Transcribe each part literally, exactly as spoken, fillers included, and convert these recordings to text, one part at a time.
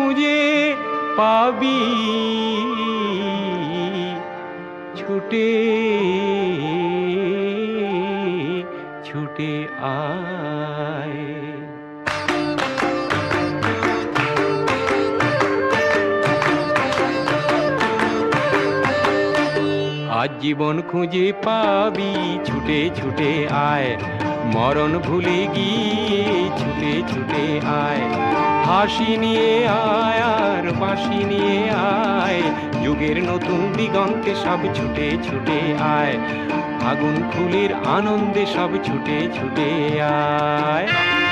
খুঁজে পাবি ছুটে ছুটে আয়। আজ জীবন খুঁজে পাবি ছুটে ছুটে আয়, মরণ ভুলে গিয়ে ছুটে ছুটে আয়। হাসি নিয়ে আয় আর বাঁশি নিয়ে আয়, যুগের নতুন দিগন্তে সব ছুটে ছুটে আয়। আগুন ফুলের আনন্দে সব ছুটে ছুটে আয়।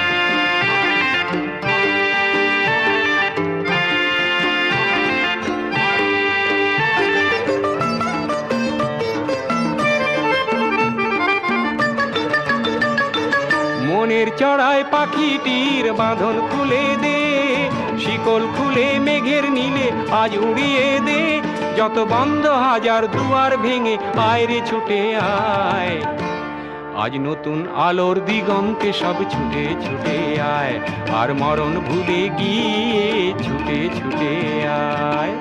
মনের চড়ায় পাখিটির বাঁধন খুলে দে, শিকল খুলে মেঘের নীলে আজ উড়িয়ে দে। যত বন্ধ হাজার দুয়ার ভেঙে আয় রে ছুটে আয়, আজ নতুন আলোর দিগন্তে সব ছুটে ছুটে আয়। আর মরণ ভুলে গিয়ে ছুটে ছুটে আয়।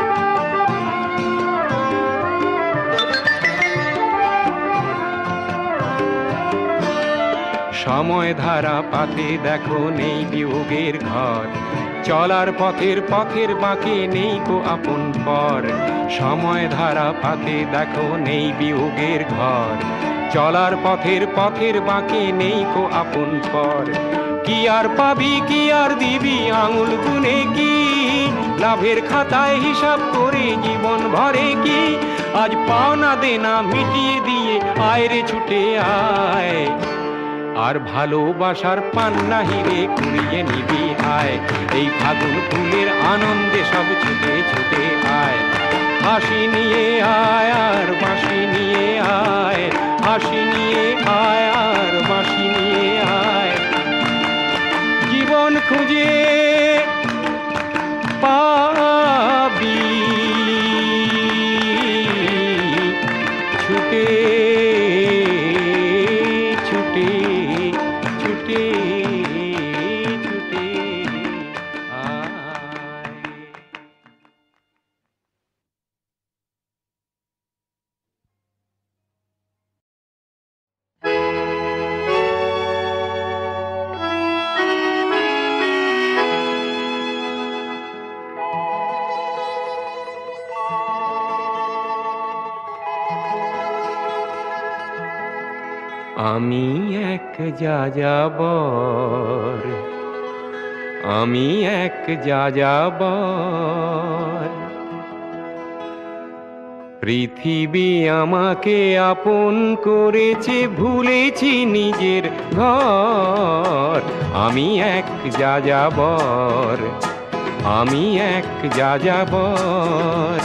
সময় ধারা পাতে দেখো নেই বিয়োগের ঘর, চলার পথের পথের বাঁকে নেই কো আপন পর। সময় ধারা পাতে দেখো নেই বিয়োগের ঘর, চলার পথের পথের বাঁকে নেই কো আপন পর। কি আর পাবি কি আর দিবি আঙুল গুনে কি, লাভের খাতায় হিসাব করে জীবন ভরে কি। আজ পাওনা দেনা মিটিয়ে দিয়ে আয় রে ছুটে আয়, আর ভালোবাসার পান্না হিরে কুড়িয়ে নিবি আয়। এই ফাগুন ফুলের আনন্দে সব ছুটে ছুটে আয়। হাসি নিয়ে আয় আর বাঁশি নিয়ে আয়, হাসি নিয়ে আয় আর বাঁশি নিয়ে আয়। জীবন খুঁজে পাবি ছুটে ছুটে ছুটে ছুটে আয়। আমি এক যাযাবর, আমি এক যাযাবর, পৃথিবী আমাকে আপন করেছে ভুলেছি নিজের ঘর। আমি এক যাযাবর, আমি এক যাযাবর।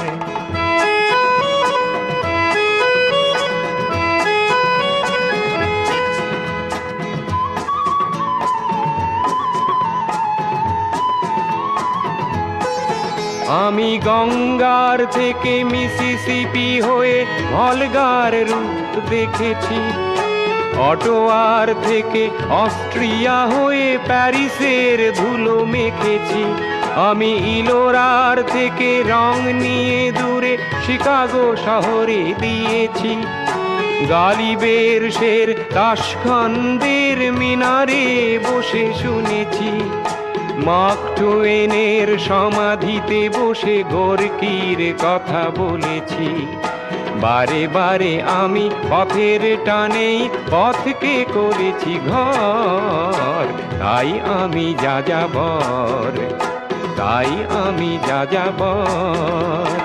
আমি গঙ্গার থেকে মিসিসিপি হয়ে ভলগার রূপ দেখেছি, অটোয়ার থেকে অস্ট্রিয়া হয়ে প্যারিসের ধুলো মেখেছি। আমি ইলোরার থেকে রং নিয়ে দূরে শিকাগো শহরে দিয়েছি। গালিবের শের তাশখন্দের মিনারে বসে শুনেছি। মার্ক টুয়েনের সমাধিতে বসে গোর্কির কথা বলেছি। বারে বারে আমি পথের টানেই পথকে করেছি ঘর। তাই আমি যাযাবর, তাই আমি যাযাবর।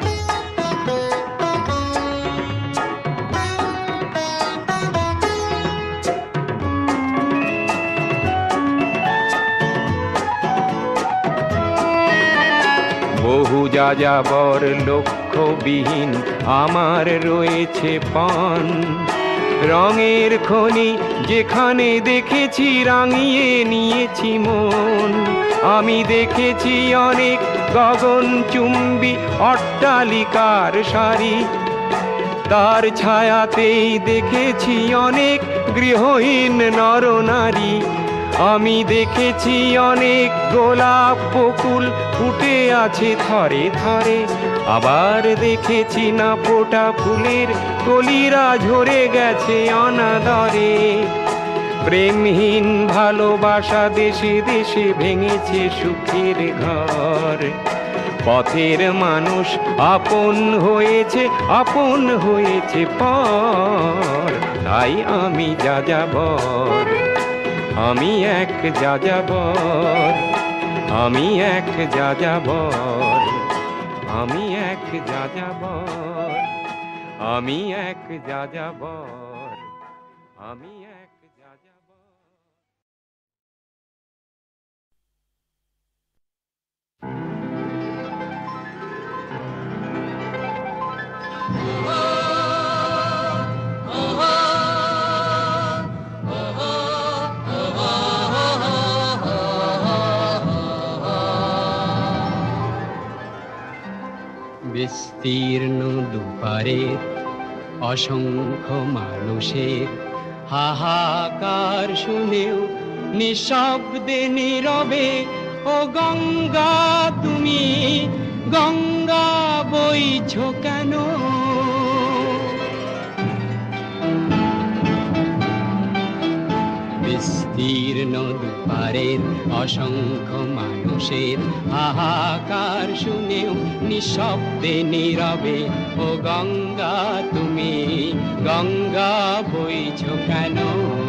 বহু যাযাবর লক্ষ্যবিহীন আমার রয়েছে পান। রঙের খনি যেখানে দেখেছি রাঙিয়ে নিয়েছি মন। আমি দেখেছি অনেক গগনচুম্বী অট্টালিকার সারি, তার ছায়াতেই দেখেছি অনেক গৃহহীন নরনারী। আমি দেখেছি অনেক গোলাপ বকুল ফুটে আছে থরে থরে, আবার দেখেছি না ফোটা ফুলের কলিরা ঝরে গেছে অনাদরে। প্রেমহীন ভালোবাসা দেশে দেশে ভেঙেছে সুখের ঘর, পথের মানুষ আপন হয়েছে আপন হয়েছে পর। তাই আমি যাযাবর, আমি এক যাযাবর, আমি এক যাযাবর, আমি এক যাযাবর, আমি এক যাযাবর, আমি এক যাযাবর। বিস্তীর্ণ দুপারের অসংখ্য মানুষের হাহাকার শুনেও নিঃশব্দে নীরবে, ও গঙ্গা তুমি গঙ্গা বইছো কেন? বিস্তীর্ণ দুপারের অসংখ্য মানুষের হাহাকার শুনেও নিঃশব্দে নীরবে, ও গঙ্গা তুমি গঙ্গা বইছো কেন?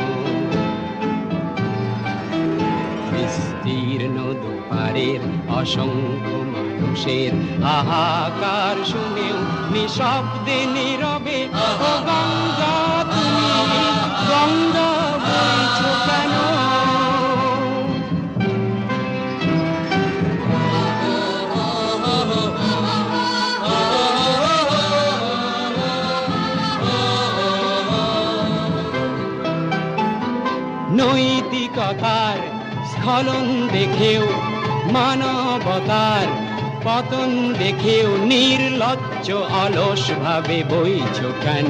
বিস্তীর্ণ দুপারের অসংখ্য মানুষের হাহাকার শুনেও নিঃশব্দে নীরবে, ও গঙ্গা তুমি গঙ্গা বইছো কেন? নৈতিকতার স্খলন দেখেও মানবতার পতন দেখেও নির্লজ্জ অলস ভাবে বইছো কেন?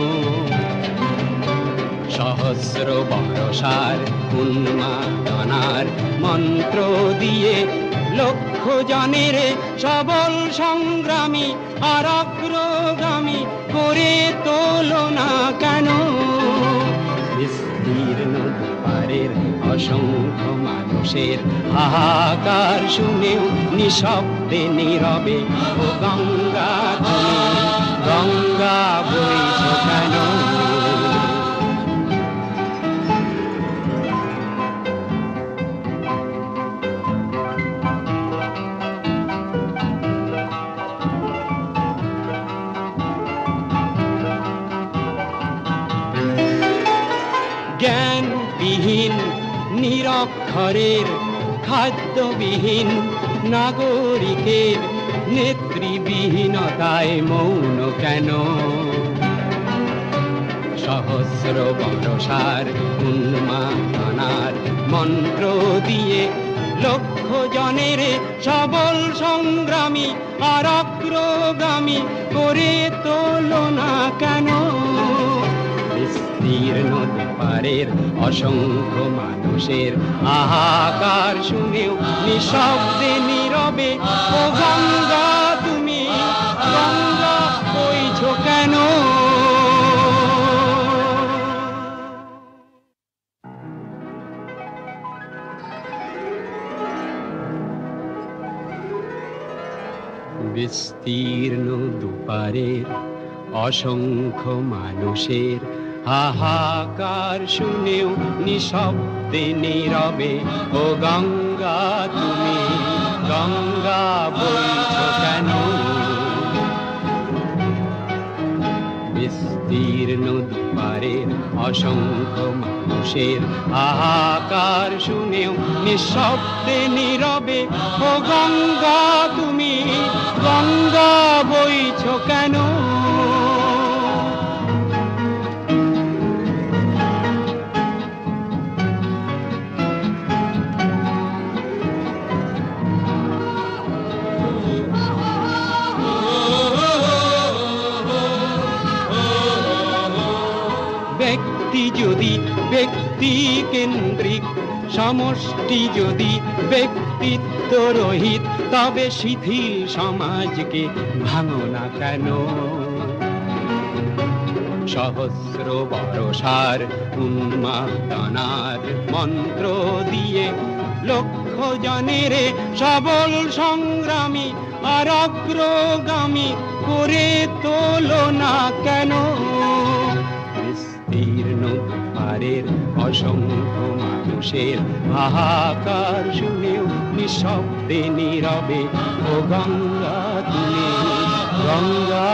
সহস্র বরষার উন্মাদনার মন্ত্র দিয়ে লক্ষ জনের সবল সংগ্রামী আর অগ্রগামী করে তোলো না কেন? বিস্তীর্ণ দুপারের অসংখ্য মানুষের হাহাকার শুনেও নিঃশব্দে নীরবে, ও গঙ্গা তুমি গঙ্গা বইছো কেন? জ্ঞানবিহীন নিরক্ষরের খাদ্যবিহীন নাগরিকের নেতৃবিহীনতায় মৌন কেন? সহস্র বরষার উন্মাদনার মন্ত্র দিয়ে লক্ষ জনের সবল সংগ্রামী আর অগ্রগামী করে তোলো না কেন? বিস্তীর্ণ দুপারের অসংখ্য মানুষের হাহাকার শুনেও নিঃশব্দে নীরবে, ও গঙ্গা তুমি গঙ্গা বইছো কেন? বিস্তীর্ণ দুপারের অসংখ্য মানুষের হাহাকার শুনেও নিঃশব্দে নীরবে, ও গঙ্গা তুমি গঙ্গা বইছো কেন? বিস্তীর্ণ দুপারের অসংখ্য মানুষের হাহাকার শুনেও নিঃশব্দে নীরবে, ও গঙ্গা তুমি গঙ্গা বইছো কেন? ব্যক্তি যদি ব্যক্তি কেন্দ্রিক সমষ্টি যদি ব্যক্তিত্ব রহিত, তবে শিথিল সমাজকে ভাঙো না কেন? সহস্র বরষার উন্মাদনার মন্ত্র দিয়ে লক্ষ জনের সবল সংগ্রামী আর অগ্রগামী করে তোলো না কেন? বিস্তীর্ণ দুয়ারের অসংখ্য মানুষের হাহাকার শুনেও নিঃশব্দে নীরবে ও গঙ্গা তুমি গঙ্গা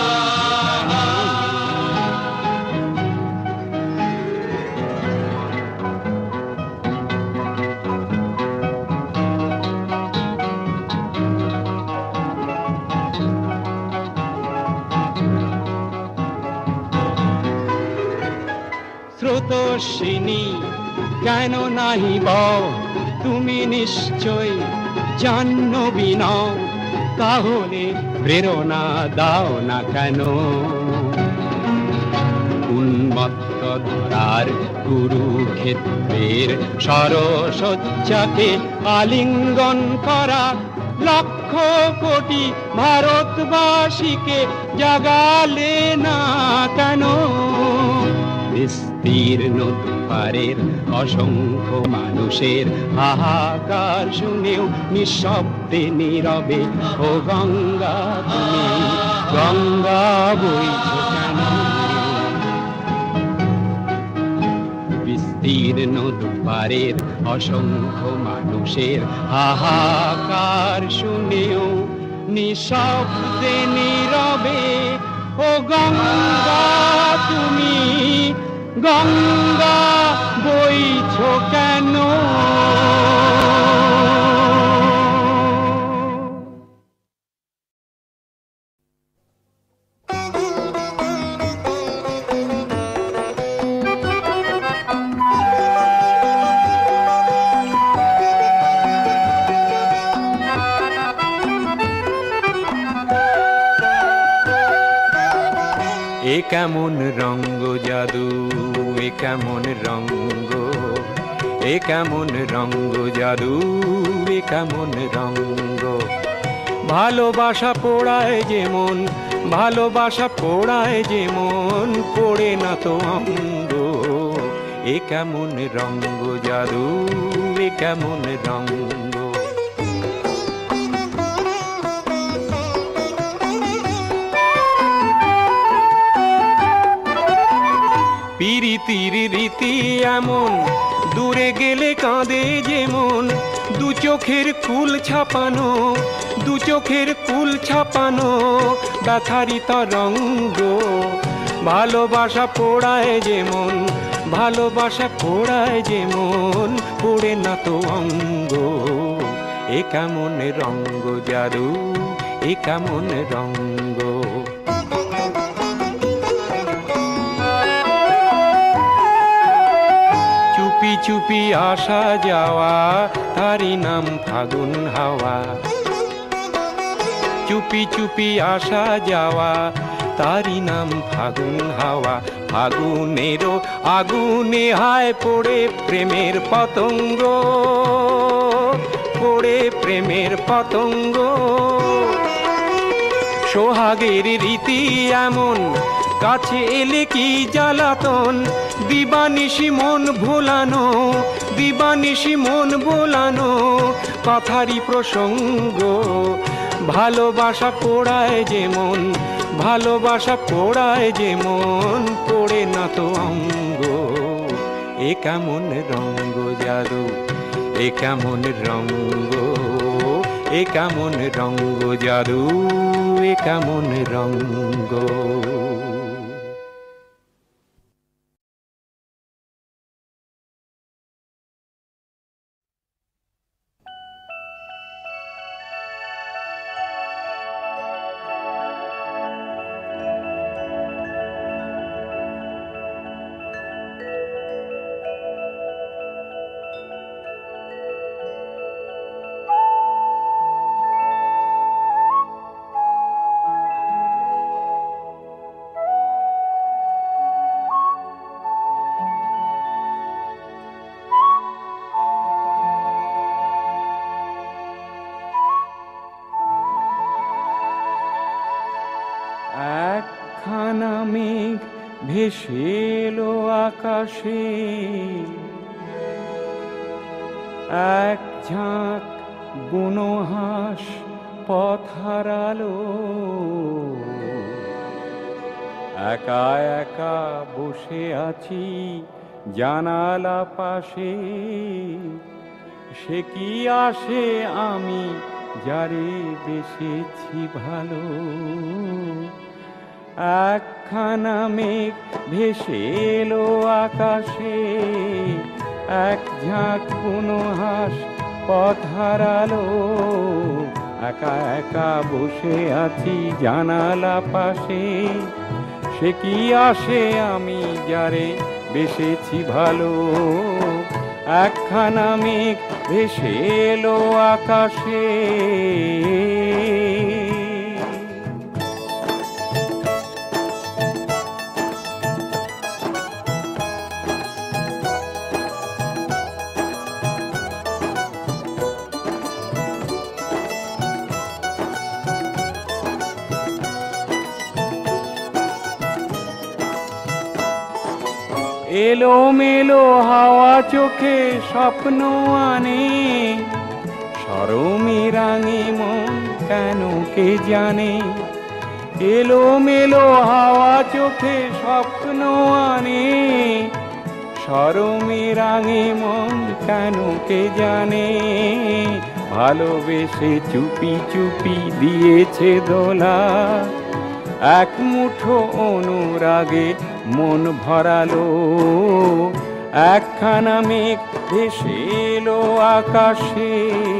স্রোতস্বিনী কেন নাহি বও, তুমি নিশ্চয় জাহ্নবী নও, তাহলে প্রেরণা দাও না কেন? উন্মত্ত ধরার কুরুক্ষেত্রের সরসজ্জাকে আলিঙ্গন করা লক্ষ কোটি ভারতবাসীকে জাগালে না কেন? বিস্তীর্ণ দুয়ারের অসংখ্য মানুষের হাহাকার শুনেও নিঃশব্দে নীরবে ও গঙ্গা তুমি গঙ্গা বইছো কেন? বিস্তীর্ণ দুয়ারের অসংখ্য মানুষের হাহাকার শুনেও নিঃশব্দে নীরবে ও গঙ্গা তুমি গঙ্গা বইছো কেন? এ কেমন রঙ্গ জাদু, এ কেমন রঙ্গ, এ কেমন রঙ্গ জাদু, এ কেমন রঙ্গ। ভালোবাসা পোড়ায় যেমন, ভালোবাসা পোড়ায় যেমন, পোড়ে না তো অঙ্গ। এ কেমন রঙ্গ জাদু, এ কেমন রঙ্গ। পিরিতির রীতি এমন, দূরে গেলে কাঁদে যেমন, দু চোখের কুল ছাপানো, দু চোখের কুল ছাপানো ব্যথারি তরঙ্গ। ভালোবাসা পোড়ায় যেমন, ভালোবাসা পোড়ায় যেমন, পোড়ে না তো অঙ্গ। এ কেমন রঙ্গ জাদু, এ কেমন রঙ্গ। চুপি চুপি আসা যাওয়া, তারি নাম ফাগুন হাওয়া। চুপি চুপি আসা যাওয়া, তারি নাম ফাগুন হাওয়া। ফাগুনেরও আগুনে হায় পড়ে প্রেমের পতঙ্গ, পড়ে প্রেমের পতঙ্গ। সোহাগের রীতি এমন, কাছে এলে কি জ্বালাতন। দিবানিশি মন ভোলানো, দিবানিশি মন ভোলানো কথারই প্রসঙ্গ। ভালোবাসা পোড়ায় যেমন, ভালোবাসা পোড়ায় যেমন, পোড়ে না তো অঙ্গ। এ কেমন রঙ্গ জাদু, এ কেমন রঙ্গ, এ কেমন রঙ্গ জাদু, এ কেমন রঙ্গ। একখানা মেঘ ভেসে এলো আকাশে, এক ঝাঁক বুনো হাঁস পথ হারালো। একা একা বসে আছি জানালা পাশে, সে কি আসে আমি যারে বেসেছি ভালো। একখানা মেঘ ভেসে এলো আকাশে, এক ঝাঁক বুনো হাঁস পথ হারালো। একা একা বসে আছি জানালা পাশে, সে কি আসে আমি যারে বেসেছি ভালো। একখানা মেঘ ভেসে এলো আকাশে। এলো মেলো হাওয়া চোখে স্বপ্ন আনে, শরমে রাঙে মন কেন কে জানে। এলো মেলো হাওয়া চোখে স্বপ্ন আনে, শরমে রাঙে মন কেন কে জানে। ভালোবেসে চুপি চুপি দিয়েছে দোলা, এক মুঠো অনুরাগে মন ভরালো। একখানা মেঘ ভেসে এলো আকাশে।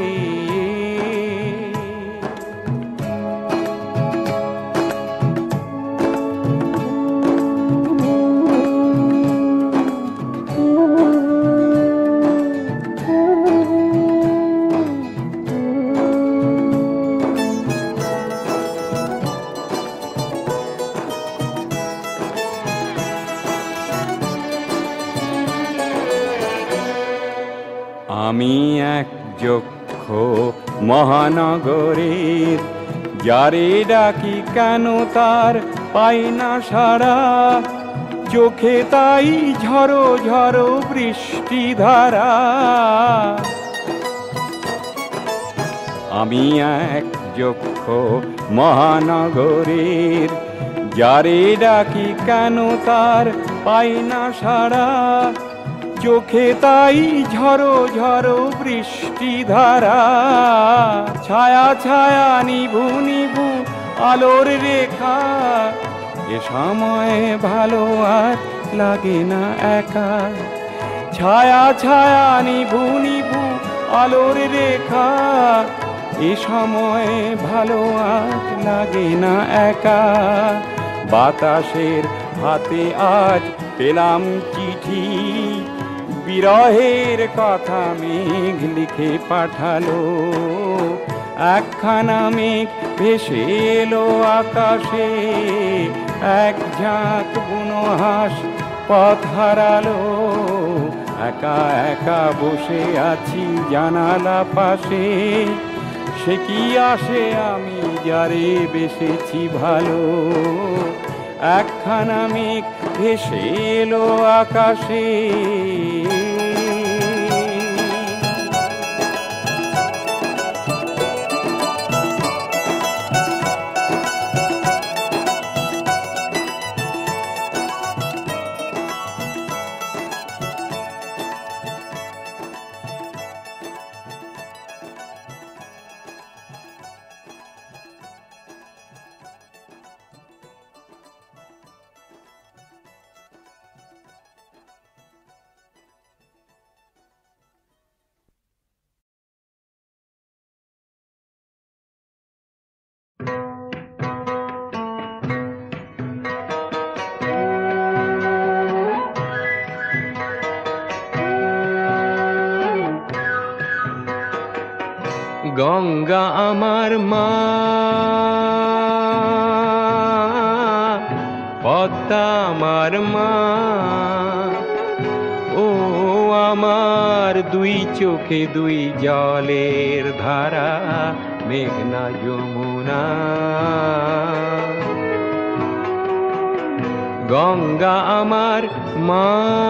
আমি এক যক্ষ মহানগরের, যারে ডাকি কেন তার পাই না সারা। চোখে তাই ঝড়ো ঝড়ো বৃষ্টি ধারা। আমি এক যক্ষ মহানগরের, যারে ডাকি কেন তার পাই না সারা। চোখে তাই ঝড়ো ঝড়ো বৃষ্টি ধারা। ছায়া ছায়া নিভু নিভু আলোর রেখা, এ সময় ভালো আর লাগে না একা। ছায়া ছায়া নিভু নিভু আলোর রেখা, এ সময় ভালো আর লাগে না একা। বাতাসের হাতে আজ পেলাম চিঠি, বিরহের কথা মেঘ লিখে পাঠালো। একখানা মেঘ ভেসে এলো আকাশে, এক ঝাঁক বুনো হাঁস পথ হারালো। একা একা বসে আছি জানালা পাশে, সে কি আসে আমি যারে বেসেছি ভালো। একখানা মেঘ ভেসে এলো আকাশে। গঙ্গা আমার মা, পদ্মা আমার মা, ও আমার দুই চোখে দুই জলের ধারা, মেঘনা যমুনা। গঙ্গা আমার মা,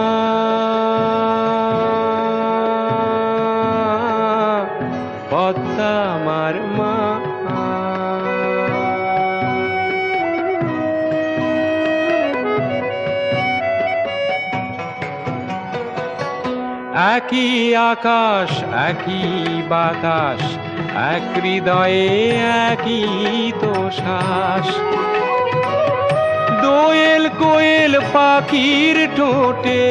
পদ্মা আমার মা। একই আকাশ একই বাতাস, এক হৃদয়ে একই তো শ্বাস। দোয়েল কোয়েল পাখির ঠোঁটে,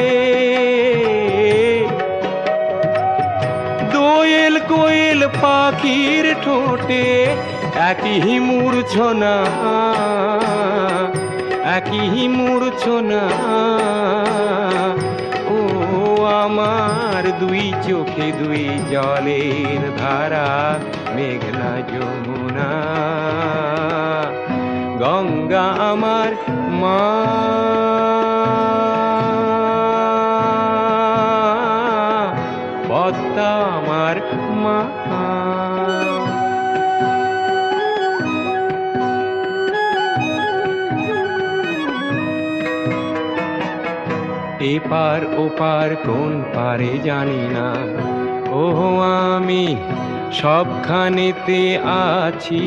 দোয়েল কোয়েল পাখির ঠোঁটে একই মূর্ছনা, একই মূর্ছনা। ও আমার দুই চোখে দুই জলের ধারা, মেঘনা যমুনা। গঙ্গা আমার মা, পদ্মা আমার মা। এপার ওপার কোন পারে জানি না, ও আমি সবখানেতে আছি।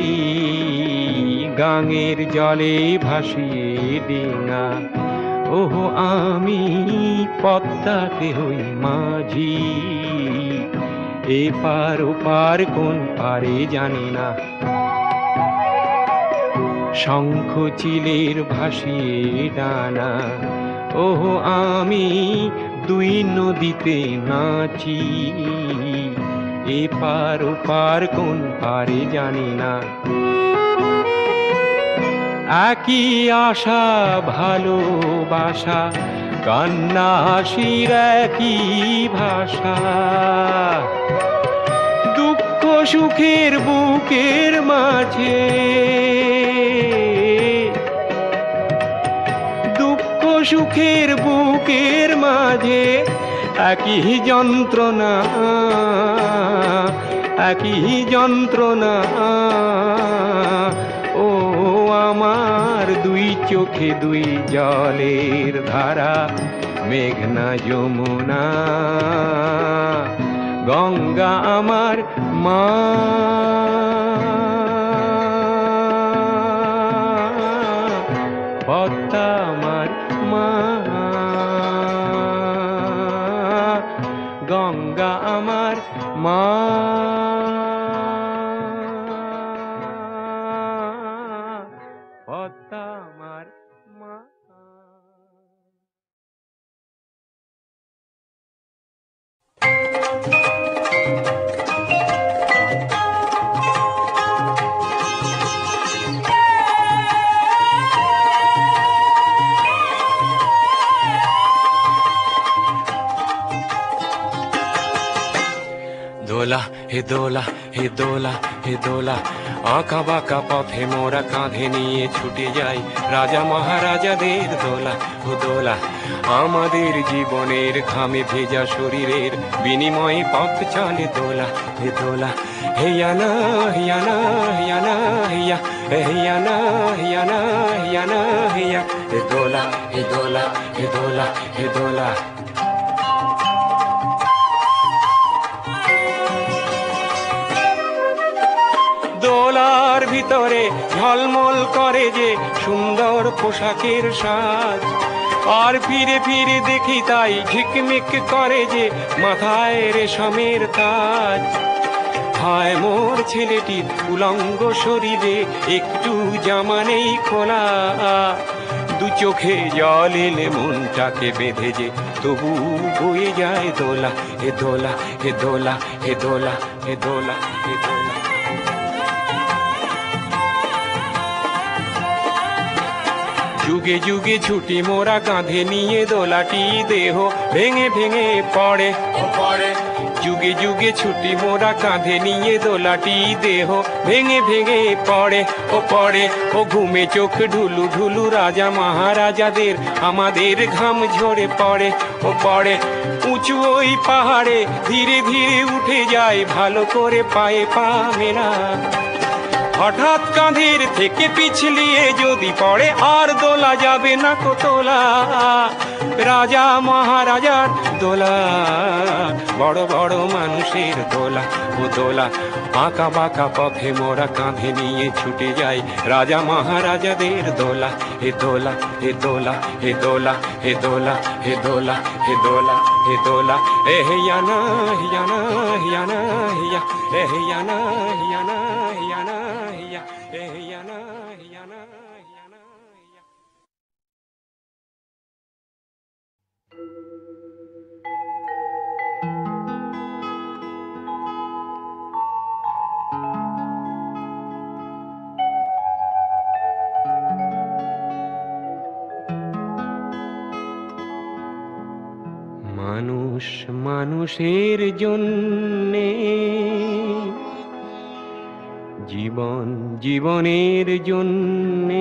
গাঙের জলে ভাসিয়ে ডিঙা, ও আমি পদ্মাতে হই মাঝি। এপার ওপার কোন পারে জানি না, শঙ্খ চিলের ভাসিয়ে ডানা, ও আমি দুই নদীতে নাচি। এপার ওপার কোন পারে জানি না, একই আশা ভালোবাসা, কান্না হাসির একই ভাষা। দুঃখ সুখের বুকের মাঝে, দুঃখ সুখের বুকের মাঝে একই যন্ত্রণা, একই যন্ত্রণা। ও আমার দুই চোখে দুই জলের ধারা, মেঘনা যমুনা। গঙ্গা আমার মা, পদ্মা আমার মা। গঙ্গা আমার মা, পদ্মা আমার মা। দোলা হে দোলা হে দোলা হে দোলা, আঁকা বাঁকা পথে মোরা কাঁধে নিয়ে ছুটে যাই রাজা মহারাজাদের দোলা। ও দোলা আমাদের জীবনের ঘামে ভেজা শরীরের বিনিময়ে পথ চলে দোলা। হে দোলা হেয়ানা হেয়ানা হেয়ানা হেয়া, হেয়ানা হেয়ানা হেয়ানা হেয়া। হে দোলা হে দোলা হে দোলা হে দোলা। দোলার ভিতরে ঝলমল করে যে সুন্দর পোশাকের সাজ, আর ফিরে ফিরে দেখি তাই ঝিকমিক করে যে মাথায় রেশমের তাজ। হায় মোর ছেলেটির উলঙ্গ শরীরে একটু জামা নেই খোলা, দু চোখে জল এলে মনটাকে বেঁধে যে তবু বয়ে যায় দোলা। হে দোলা হে দোলা হে দোলা হে দোলা হে দোলা। যুগে যুগে ছুটি মোরা কাঁধে নিয়ে দোলাটি দেহ ভেঙে ভেঙে পড়ে পড়ে। যুগে যুগে ছুটি মোরা কাঁধে নিয়ে দোলাটি দেহ ভেঙে ভেঙে পড়ে ও পড়ে। ও ঘুমে চোখ ঢুলু ঢুলু রাজা মহারাজাদের আমাদের ঘাম ঝরে পড়ে ও পড়ে। উঁচু ওই পাহাড়ে ধীরে ধীরে উঠে যায় ভালো করে পায়ে পা মেলা। হঠাৎ কাঁধের থেকে পিছলিয়ে যদি পড়ে আর দোলা যাবে না কো তোলা। রাজা মহারাজার দোলা, বড় বড় মানুষের দোলা ও দোলা। আঁকা বাঁকা পথে মোরা কাঁধে নিয়ে ছুটে যাই, রাজা মহারাজাদের দোলা। হে দোলা হে দোলা হে দোলা হে দোলা হে দোলা হে দোলা হে দোলা। এ হিয়ানা হিয়ানা হিয়ানা হিয়া, এ হিয়ানা হিয়ানা হিয়ানা হিয়া, এ হিয়ানা হিয়ানা হিয়ানা হিয়া। মানুষ মানুষের জন্যে, জীবন জীবনের জন্যে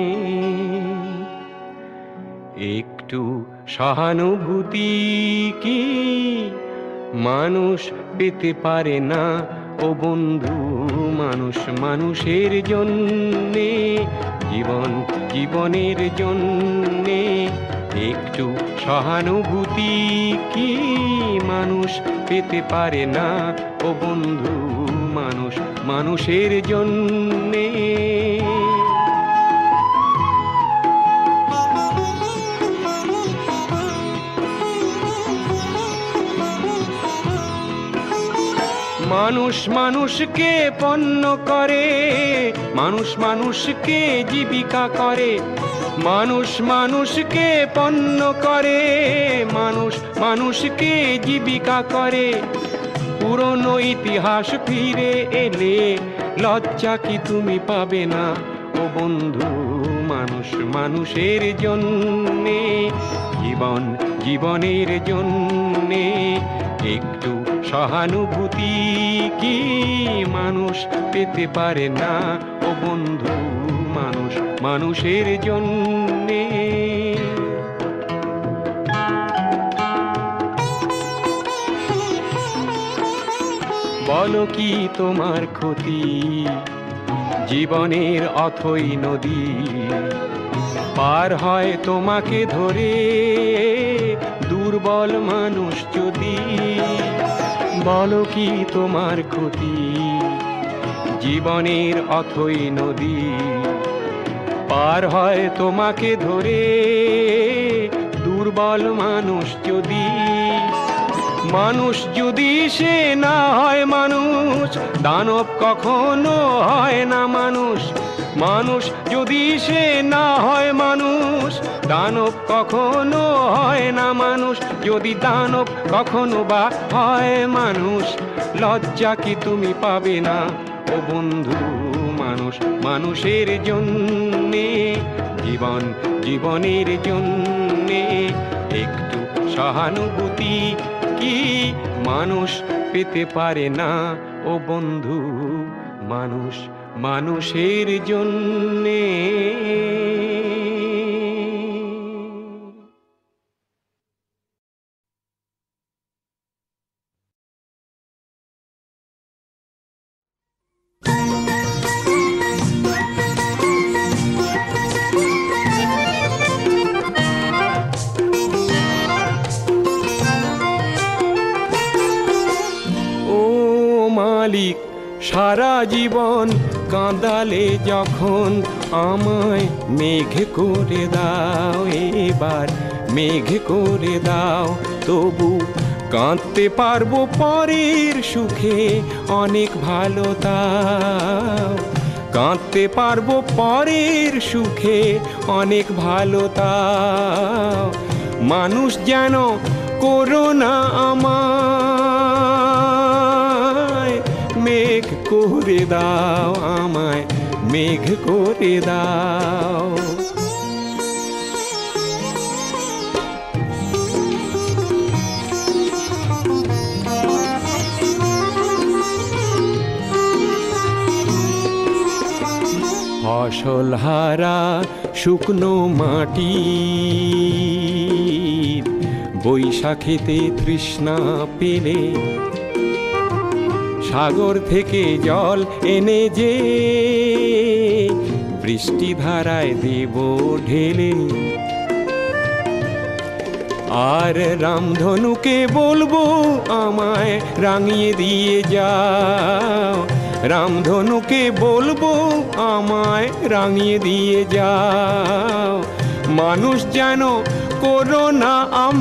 একটু সহানুভূতি কি মানুষ পেতে পারে না ও বন্ধু। মানুষ মানুষের জন্যে, জীবন জীবনের জন্যে একটু সহানুভূতি কি মানুষ পেতে পারে না ও বন্ধু। মানুষ মানুষের জন্যে। মানুষ মানুষকে পণ্য করে, মানুষ মানুষকে জীবিকা করে। মানুষ মানুষকে পণ্য করে, মানুষ মানুষকে জীবিকা করে। পুরনো ইতিহাস ফিরে এলে লজ্জা কি তুমি পাবে না ও বন্ধু। মানুষ মানুষের জন্যে, জীবন জীবনের জন্যে একটু সহানুভূতি কি মানুষ পেতে পারে না ও বন্ধু। মানুষ মানুষের জন্যে। বলো কি তোমার ক্ষতি, জীবনের অথই নদী পার হয় তোমাকে ধরে দুর্বল মানুষ যদি। বলো কি তোমার ক্ষতি, জীবনের অথই নদী পার হয় তোমাকে ধরে দুর্বল মানুষ যদি। মানুষ যদি সে না হয় মানুষ, দানব কখনো হয় না মানুষ। মানুষ যদি সে না হয় মানুষ, দানব কখনো হয় না মানুষ। যদি দানব কখনো বা হয় মানুষ, লজ্জা কি তুমি পাবে না ও বন্ধু। মানুষ মানুষের জন্যে, জীবন জীবনের জন্যে একটু সহানুভূতি কি মানুষ পেতে পারে না ও বন্ধু। মানুষ মানুষের জন্যে। মালিক সারা জীবন কাঁদালে যখন, আমায় মেঘ করে দাও এবার, মেঘ করে দাও। তবু কাঁদতে পারবো পরের সুখে অনেক ভালো তাও। কাঁদতে পারবো পরের সুখে অনেক ভালো তাও। মানুষ যেন করো না আমায়, মেঘ করে দাও আমায়, মেঘ করে দাও। ফসল হারা শুকনো মাটি, বৈশাখেতে তৃষ্ণা পেলে সাগর থেকে জল এনে যে বৃষ্টি ধারায় দেব ঢেলে। আর রামধনুকে বলবো আমায় রাঙিয়ে দিয়ে যাও, রামধনুকে বলবো আমায় রাঙিয়ে দিয়ে যাও। মানুষ যেন করো না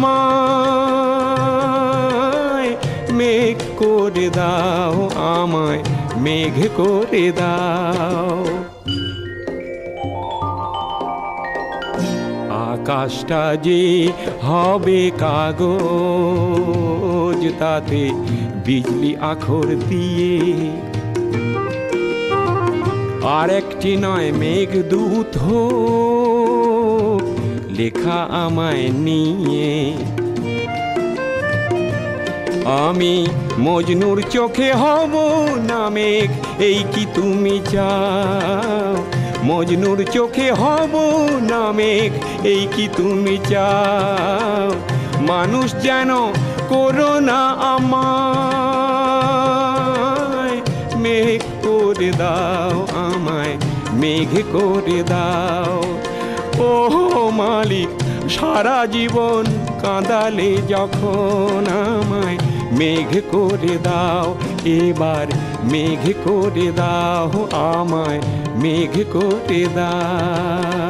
আমায় মেঘ করে দাও, আমায় মেঘ করে দাও। আকাশটা যে হবে কাগজ, তাতে বিজলি আখর দিয়ে। আর একটি নয় মেঘদূত হোক লেখা আমায় নিয়ে। আমি মজনুর চোখে হব না মেঘ, এই কি তুমি চাও? মজনুর চোখে হব না মেঘ, এই কি তুমি চাও? মানুষ যেন করো না আমায় মেঘ করে দাও, আমায় মেঘ করে দাও। ও মালিক সারা জীবন কাঁদালে যখন আমায় মেঘ করে দাও, এবার মেঘ করে দাও, আমায় মেঘ করে দাও।